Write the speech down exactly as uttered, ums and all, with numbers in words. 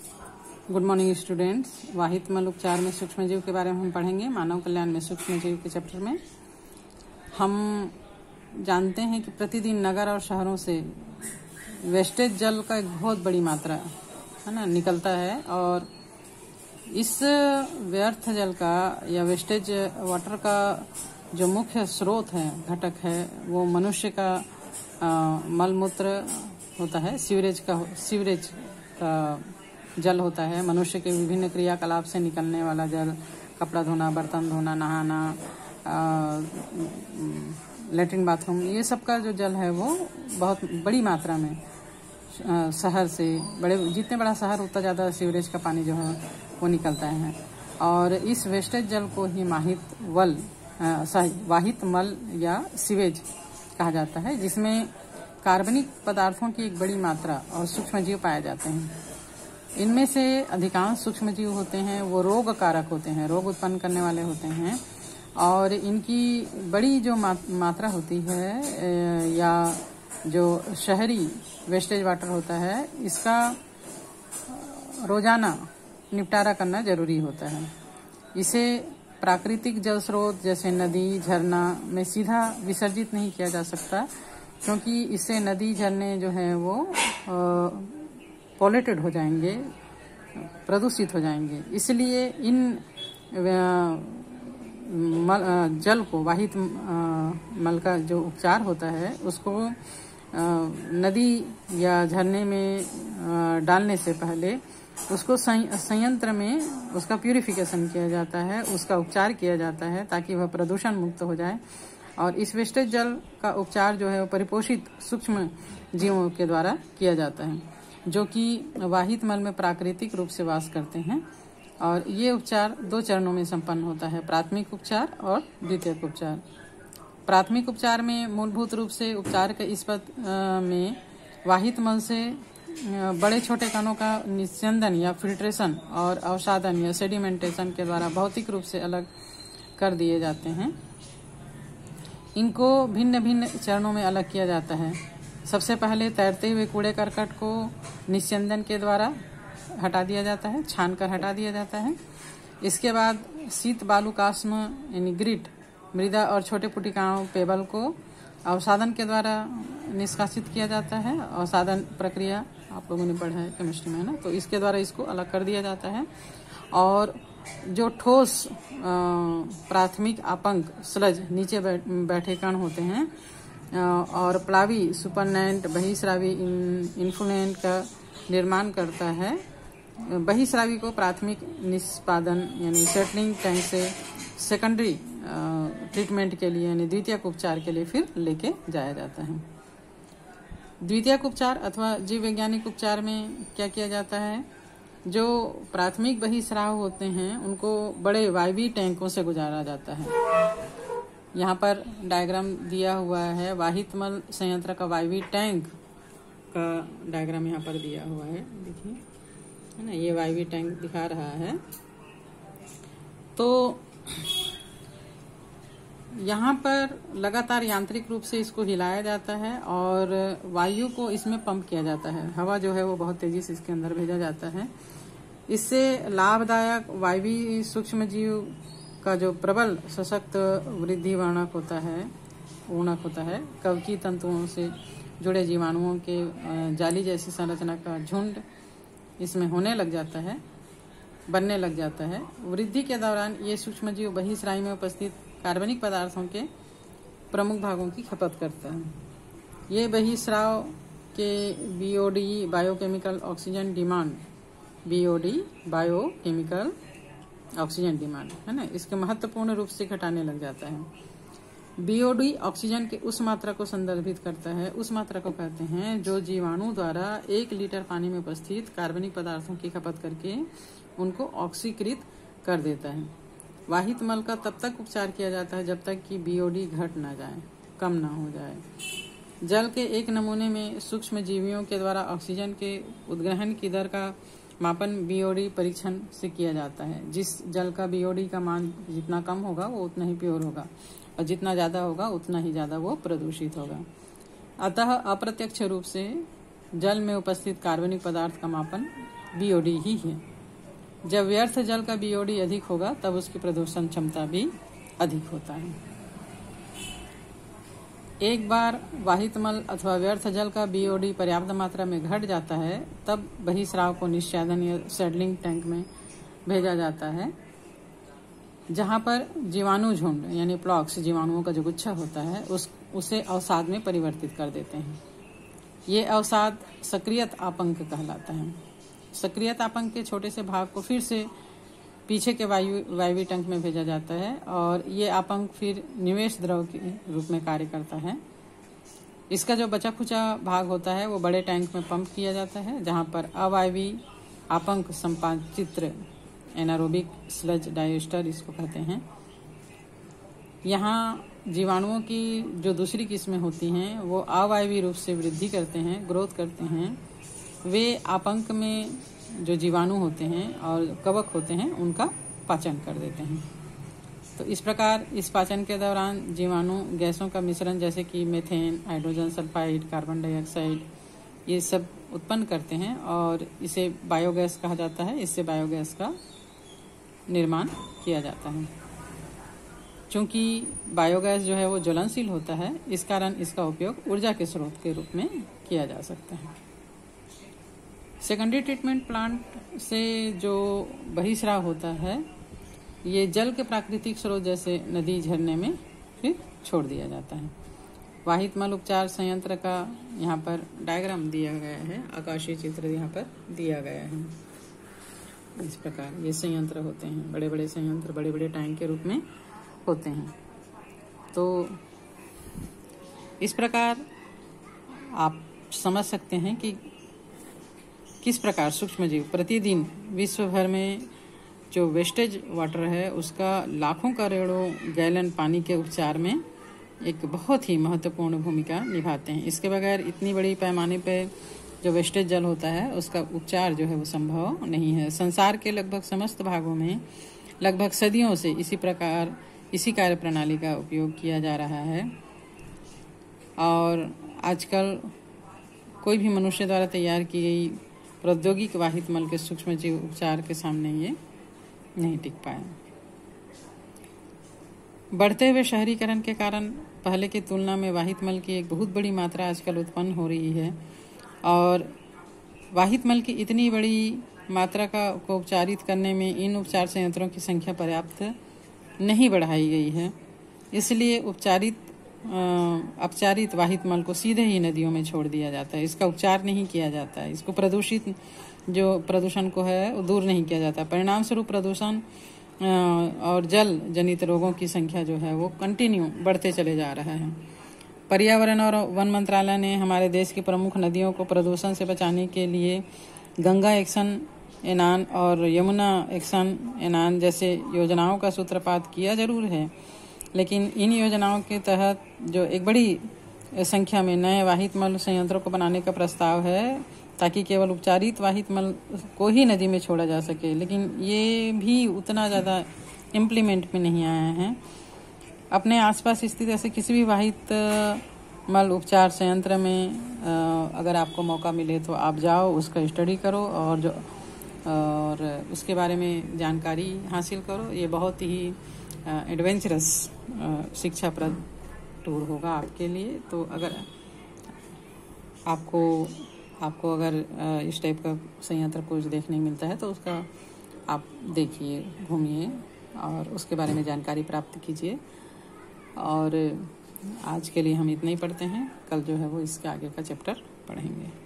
Good morning students. वाहित मल उपचार में सूक्ष्म जीव के बारे में हम पढ़ेंगे। मानव कल्याण में सूक्ष्म जीव के चैप्टर में हम जानते हैं कि प्रतिदिन नगर और शहरों से वेस्टेज जल का एक बहुत बड़ी मात्रा है ना निकलता है, और इस व्यर्थ जल का या वेस्टेज वाटर का जो मुख्य स्रोत है, घटक है, वो मनुष्य का आ, मलमूत्र होता है, सीवरेज का सीवरेज का जल होता है। मनुष्य के विभिन्न क्रियाकलाप से निकलने वाला जल, कपड़ा धोना, बर्तन धोना, नहाना, लेटरिन, बाथरूम, ये सब का जो जल है वो बहुत बड़ी मात्रा में आ, शहर से, बड़े जितने बड़ा शहर उतना ज़्यादा सीवरेज का पानी जो है वो निकलता है। और इस वेस्टेज जल को ही माहित वल सॉरी वाहित मल या सीवेज कहा जाता है, जिसमें कार्बनिक पदार्थों की एक बड़ी मात्रा और सूक्ष्म जीव पाए जाते हैं। इनमें से अधिकांश सूक्ष्म जीव होते हैं वो रोग कारक होते हैं, रोग उत्पन्न करने वाले होते हैं, और इनकी बड़ी जो मात्रा होती है या जो शहरी वेस्टेज वाटर होता है, इसका रोजाना निपटारा करना जरूरी होता है। इसे प्राकृतिक जल स्रोत जैसे नदी, झरना में सीधा विसर्जित नहीं किया जा सकता, क्योंकि इससे नदी, झरने जो है वो पॉल्यूटेड हो जाएंगे, प्रदूषित हो जाएंगे। इसलिए इन मल, जल को, वाहित मल का जो उपचार होता है उसको नदी या झरने में डालने से पहले उसको संयंत्र में उसका प्यूरिफिकेशन किया जाता है, उसका उपचार किया जाता है ताकि वह प्रदूषण मुक्त हो जाए। और इस वेस्टेज जल का उपचार जो है वो परिपोषित सूक्ष्म जीवों के द्वारा किया जाता है, जो कि वाहित मल में प्राकृतिक रूप से वास करते हैं। और ये उपचार दो चरणों में संपन्न होता है, प्राथमिक उपचार और द्वितीयक उपचार। प्राथमिक उपचार में मूलभूत रूप से उपचार के इस पद में वाहित मल से बड़े छोटे कणों का निस्यंदन या फिल्ट्रेशन और अवसादन या सेडिमेंटेशन के द्वारा भौतिक रूप से अलग कर दिए जाते हैं। इनको भिन्न भिन्न चरणों में अलग किया जाता है। सबसे पहले तैरते हुए कूड़े करकट को निस्यंदन के द्वारा हटा दिया जाता है, छान कर हटा दिया जाता है। इसके बाद शीत बालू काष्म यानी ग्रिट, मृदा और छोटे पुटिकाओं पेबल को अवसादन के द्वारा निष्कासित किया जाता है। अवसादन प्रक्रिया आप लोगों ने पढ़ा है केमिस्ट्री में, है ना, तो इसके द्वारा इसको अलग कर दिया जाता है। और जो ठोस प्राथमिक अपंग स्लज नीचे बैठे कण होते हैं और प्लावी सुपरनेंट बहिस्रावी इन्फ्लुएंट का निर्माण करता है, बहिस्रावी को प्राथमिक निष्पादन यानी सेटलिंग टैंक से सेकेंडरी ट्रीटमेंट के लिए यानी द्वितीयक उपचार के लिए फिर लेके जाया जाता है। द्वितीयक उपचार अथवा जीव वैज्ञानिक उपचार में क्या किया जाता है, जो प्राथमिक बहिस्राव होते हैं उनको बड़े वायवीय टैंकों से गुजारा जाता है। यहाँ पर डायग्राम दिया हुआ है, वाहित मल संयंत्र का वायवीय टैंक का डायग्राम यहाँ पर दिया हुआ है, देखिए, है ना, ये वायवीय टैंक दिखा रहा है। तो यहाँ पर लगातार यांत्रिक रूप से इसको हिलाया जाता है और वायु को इसमें पंप किया जाता है। हवा जो है वो बहुत तेजी से इसके अंदर भेजा जाता है। इससे लाभदायक वायवीय सूक्ष्म जीव का जो प्रबल सशक्त वृद्धि वर्णक होता है ऊणक होता है, कवकी तंतुओं से जुड़े जीवाणुओं के जाली जैसी संरचना का झुंड इसमें होने लग जाता है, बनने लग जाता है। वृद्धि के दौरान ये सूक्ष्म जीव बहिस्रावी में उपस्थित कार्बनिक पदार्थों के प्रमुख भागों की खपत करता है। ये बहिस्राव के BOD biochemical oxygen demand, BOD biochemical oxygen demand, है ना, इसके महत्वपूर्ण रूप से घटाने लग जाता है। बीओडी ऑक्सीजन के उस मात्रा को संदर्भित करता है, उस मात्रा को कहते हैं जो जीवाणु द्वारा एक लीटर पानी में उपस्थित कार्बनिक पदार्थों की खपत करके उनको ऑक्सीकृत कर देता है। वाहित मल का तब तक उपचार किया जाता है जब तक कि बीओडी घट ना जाए, कम ना हो जाए। जल के एक नमूने में सूक्ष्म जीवियों के द्वारा ऑक्सीजन के उद्ग्रहण की दर का मापन बीओडी परीक्षण से किया जाता है। जिस जल का बीओडी का मान जितना कम होगा वो उतना ही प्योर होगा, और जितना ज्यादा होगा उतना ही ज्यादा वो प्रदूषित होगा। अतः अप्रत्यक्ष रूप से जल में उपस्थित कार्बनिक पदार्थ का मापन बीओडी ही है। जब व्यर्थ जल का बीओडी अधिक होगा तब उसकी प्रदूषण क्षमता भी अधिक होता है। एक बार वाहित मल अथवा व्यर्थ जल का बीओडी पर्याप्त मात्रा में घट जाता है तब बहिस्राव को निस्यादन या सेटलिंग टैंक में भेजा जाता है, जहां पर जीवाणु झुंड यानी प्लॉक्स, जीवाणुओं का जो गुच्छा होता है, उस उसे अवसाद में परिवर्तित कर देते हैं। ये अवसाद सक्रियत आपंक कहलाता है। सक्रियत आपंक के छोटे से भाग को फिर से पीछे के वायु वायवीय टैंक में भेजा जाता है और ये आपंक फिर निवेश द्रव के रूप में कार्य करता है। इसका जो बचा खुचा भाग होता है वो बड़े टैंक में पंप किया जाता है, जहां पर अवायवीय आपंक संपाचित्र एनारोबिक स्लज डाइएस्टर इसको कहते हैं। यहाँ जीवाणुओं की जो दूसरी किस्में होती हैं वो अवायवीय रूप से वृद्धि करते हैं, ग्रोथ करते हैं। वे आपंक में जो जीवाणु होते हैं और कवक होते हैं उनका पाचन कर देते हैं। तो इस प्रकार इस पाचन के दौरान जीवाणु गैसों का मिश्रण जैसे कि methane, hydrogen sulphide, carbon dioxide ये सब उत्पन्न करते हैं और इसे बायोगैस कहा जाता है। इससे बायोगैस का निर्माण किया जाता है। चूंकि बायोगैस जो है वो ज्वलनशील होता है, इस कारण इसका उपयोग ऊर्जा के स्रोत के रूप में किया जा सकता है। सेकेंडरी ट्रीटमेंट प्लांट से जो बहिस्राव होता है ये जल के प्राकृतिक स्रोत जैसे नदी, झरने में फिर छोड़ दिया जाता है। वाहित मल उपचार संयंत्र का यहाँ पर डायग्राम दिया गया है, आकाशीय चित्र यहाँ पर दिया गया है। इस प्रकार ये संयंत्र होते हैं, बड़े बड़े संयंत्र बड़े बड़े टैंक के रूप में होते हैं। तो इस प्रकार आप समझ सकते हैं कि किस प्रकार सूक्ष्मजीव प्रतिदिन विश्व भर में जो वेस्टेज वाटर है उसका लाखों करोड़ों गैलन पानी के उपचार में एक बहुत ही महत्वपूर्ण भूमिका निभाते हैं। इसके बगैर इतनी बड़ी पैमाने पे जो वेस्टेज जल होता है उसका उपचार जो है वो संभव नहीं है। संसार के लगभग समस्त भागों में लगभग सदियों से इसी प्रकार इसी कार्य प्रणाली का उपयोग किया जा रहा है और आजकल कोई भी मनुष्य द्वारा तैयार की गई प्रौद्योगिक वाहित मल के सूक्ष्मजीव उपचार के सामने ये नहीं टिक पाया। बढ़ते हुए शहरीकरण के कारण पहले की तुलना में वाहित मल की एक बहुत बड़ी मात्रा आजकल उत्पन्न हो रही है और वाहित मल की इतनी बड़ी मात्रा का को उपचारित करने में इन उपचार संयंत्रों की संख्या पर्याप्त नहीं बढ़ाई गई है। इसलिए उपचारित अपचारित वाहित मल को सीधे ही नदियों में छोड़ दिया जाता है। इसका उपचार नहीं किया जाता है। इसको प्रदूषित जो प्रदूषण को है वो दूर नहीं किया जाता। परिणाम स्वरूप प्रदूषण और जल जनित रोगों की संख्या जो है वो कंटिन्यू बढ़ते चले जा रहा है। पर्यावरण और वन मंत्रालय ने हमारे देश की प्रमुख नदियों को प्रदूषण से बचाने के लिए गंगा एक्शन एनान और यमुना एक्शन एनान जैसे योजनाओं का सूत्रपात किया जरूर है, लेकिन इन योजनाओं के तहत जो एक बड़ी संख्या में नए वाहित मल संयंत्रों को बनाने का प्रस्ताव है ताकि केवल उपचारित वाहित मल को ही नदी में छोड़ा जा सके, लेकिन ये भी उतना ज़्यादा इम्प्लीमेंट में नहीं आया है। अपने आसपास स्थित ऐसे किसी भी वाहित मल उपचार संयंत्र में अगर आपको मौका मिले तो आप जाओ, उसका स्टडी करो और जो और उसके बारे में जानकारी हासिल करो। ये बहुत ही एडवेंचरस शिक्षाप्रद टूर होगा आपके लिए। तो अगर आपको आपको अगर इस टाइप का संयंत्र कुछ देखने मिलता है तो उसका आप देखिए, घूमिए और उसके बारे में जानकारी प्राप्त कीजिए। और आज के लिए हम इतना ही पढ़ते हैं, कल जो है वो इसके आगे का चैप्टर पढ़ेंगे।